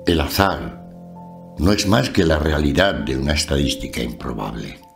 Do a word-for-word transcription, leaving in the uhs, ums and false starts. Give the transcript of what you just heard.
El azar no es más que la realidad de una estadística improbable.